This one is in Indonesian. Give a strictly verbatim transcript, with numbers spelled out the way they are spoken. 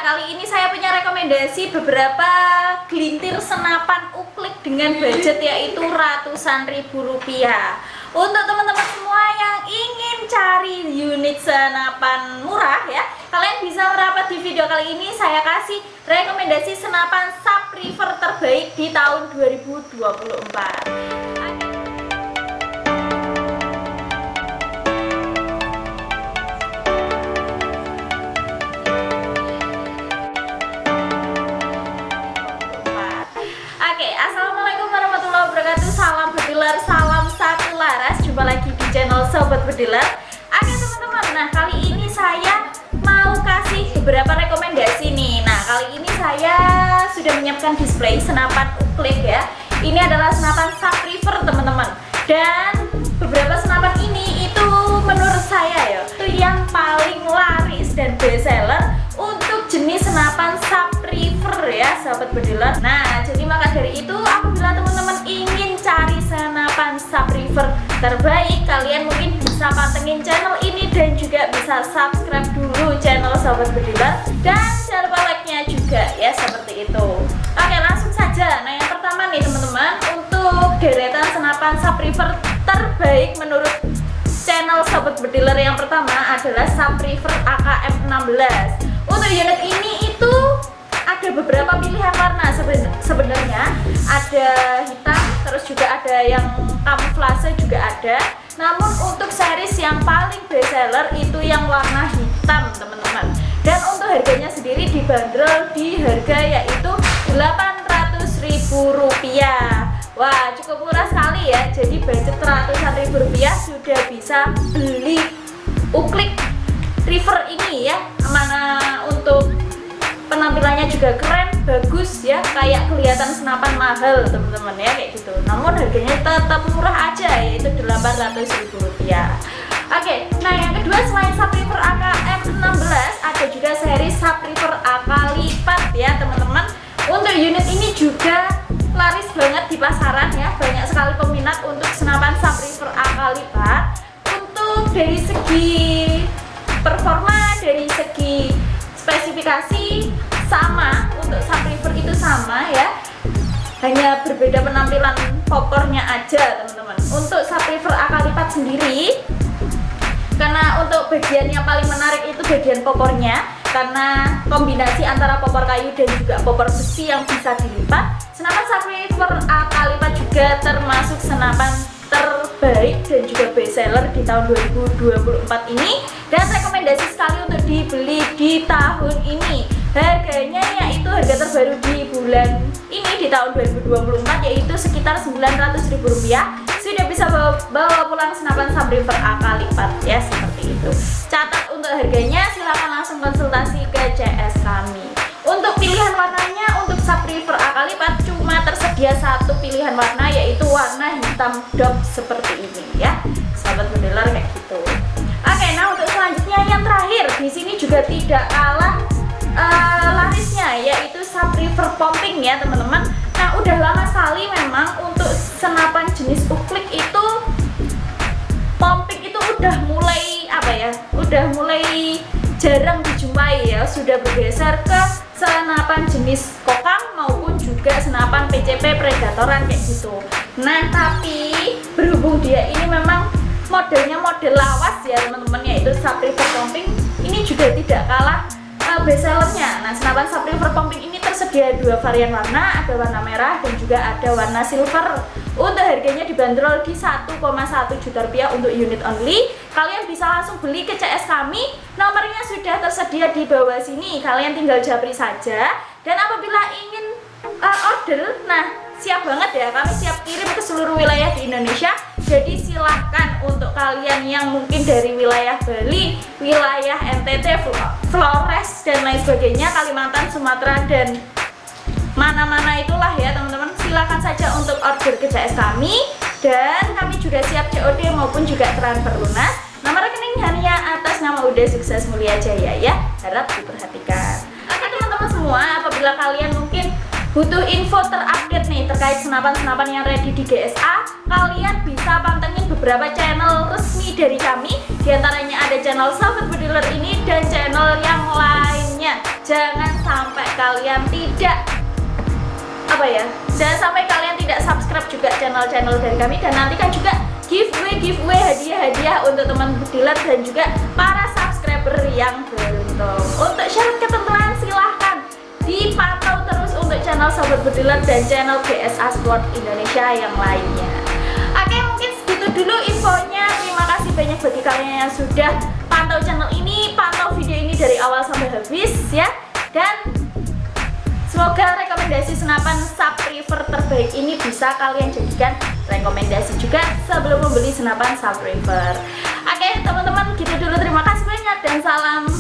Nah, kali ini saya punya rekomendasi beberapa gelintir senapan uklik dengan budget yaitu ratusan ribu rupiah. Untuk teman-teman semua yang ingin cari unit senapan murah ya, kalian bisa merapat di video kali ini. Saya kasih rekomendasi senapan sub river terbaik di tahun dua ribu dua puluh empat. Assalamualaikum warahmatullahi wabarakatuh. Salam bediler, salam satu laras. Jumpa lagi di channel Sobat Bediler. Oke teman-teman, nah kali ini saya mau kasih beberapa rekomendasi nih. Nah kali ini saya sudah menyiapkan display senapan uklik ya. Ini adalah senapan sub river teman-teman. Dan beberapa senapan ini itu menurut saya ya, itu yang paling laris dan best seller untuk jenis senapan sub river ya sahabat bediler. Nah jadi maka dari itu apabila teman-teman ingin cari senapan sub river terbaik, kalian mungkin bisa pantengin channel ini dan juga bisa subscribe dulu channel Sobat Bediler dan jangan lupa like-nya juga ya, seperti itu. Oke langsung saja. Nah yang pertama nih teman-teman, untuk deretan senapan sub river terbaik menurut channel Sobat Bediler yang pertama adalah sub river A K M enam belas. Untuk unit ini itu ada beberapa pilihan warna sebenarnya, ada hitam, terus juga ada yang kamuflase juga ada. Namun untuk series yang paling best seller itu yang warna hitam teman-teman. Dan untuk harganya sendiri dibanderol di harga yaitu delapan ratus ribu rupiah. Wah cukup murah sekali ya. Jadi budget ratusan ribu rupiah sudah bisa beli uklik river ini ya. Mana untuk penampilannya juga keren, bagus ya, kayak kelihatan senapan mahal teman-teman ya, kayak gitu. Namun harganya tetap murah aja yaitu delapan ratus ribu rupiah. Oke, nah yang kedua selain sub river A K M enam belas ada juga seri sub river A K lipat ya teman-teman. Untuk unit ini juga laris banget di pasaran ya, banyak sekali peminat untuk senapan sub river A K lipat. Untuk dari segi performa, dari segi spesifikasi sama, untuk sub river itu sama ya, hanya berbeda penampilan popornya aja teman-teman. Untuk sub river A K lipat sendiri, karena untuk bagian yang paling menarik itu bagian popornya, karena kombinasi antara popor kayu dan juga popor besi yang bisa dilipat. Senapan sub river A K lipat juga termasuk senapan terbaik dan juga best seller di tahun dua ribu dua puluh empat ini, dan rekomendasi sekali untuk dibeli di tahun ini. Harganya yaitu harga terbaru di bulan ini di tahun dua ribu dua puluh empat yaitu sekitar sembilan ratus ribu rupiah. Sudah bisa bawa, bawa pulang senapan sub river A K lipat ya, seperti itu. Catat untuk harganya, silahkan langsung konsultasi ke C S kami. Untuk pilihan warnanya, untuk sub river A K lipat cuma tersedia satu pilihan warna yaitu warna hitam dop seperti ini ya, sahabat bediler, kayak gitu. Oke, nah untuk selanjutnya yang terakhir di sini juga tidak kalah uh, larisnya yaitu sub river pumping ya teman-teman. Nah udah lama sekali memang untuk senapan jenis uklik itu pumping itu udah mulai apa ya, udah mulai jarang dijumpai ya, sudah bergeser ke senapan jenis kokang maupun juga senapan P C P predatoran kayak gitu. Nah tapi berhubung dia ini memang modelnya model lawas ya teman-teman, yaitu sub river pumping, ini juga tidak kalah uh, best sellernya. Nah senapan sub river pumping ini tersedia dua varian warna, ada warna merah dan juga ada warna silver. Untuk harganya dibanderol di satu koma satu juta rupiah untuk unit only. Kalian bisa langsung beli ke C S kami, nomornya sudah tersedia di bawah sini, kalian tinggal japri saja. Dan apabila ingin uh, order, nah siap banget ya, kami siap kirim ke seluruh wilayah di Indonesia. Jadi silahkan untuk kalian yang mungkin dari wilayah Bali, wilayah N T T, Flores dan lain sebagainya, Kalimantan, Sumatera dan mana-mana itulah ya teman-teman, silahkan saja untuk order ke C S kami. Dan kami juga siap C O D maupun juga transfer lunas. Nama rekening hanya atas nama Uda Sukses Mulia Jaya ya, harap diperhatikan. Oke teman-teman semua, apabila kalian mungkin butuh info terupdate nih terkait senapan-senapan yang ready di G S A, kalian bisa pantengin beberapa channel resmi dari kami. Di antaranya ada channel Sobat Bediler ini dan channel yang lainnya. Jangan kalian tidak apa ya, jangan sampai kalian tidak subscribe juga channel-channel dari kami. Dan nantikan juga giveaway giveaway hadiah-hadiah untuk teman bediler dan juga para subscriber yang beruntung. Untuk syarat ketentuan silahkan dipantau terus untuk channel Sobat Bediler dan channel G S A Sport Indonesia yang lainnya. Oke, mungkin segitu dulu infonya. Terima kasih banyak bagi kalian yang sudah pantau channel ini, pantau video ini dari awal sampai habis ya. Dan semoga rekomendasi senapan Subtriever terbaik ini bisa kalian jadikan rekomendasi juga sebelum membeli senapan Subtriever. Oke teman-teman, gitu dulu. Terima kasih banyak dan salam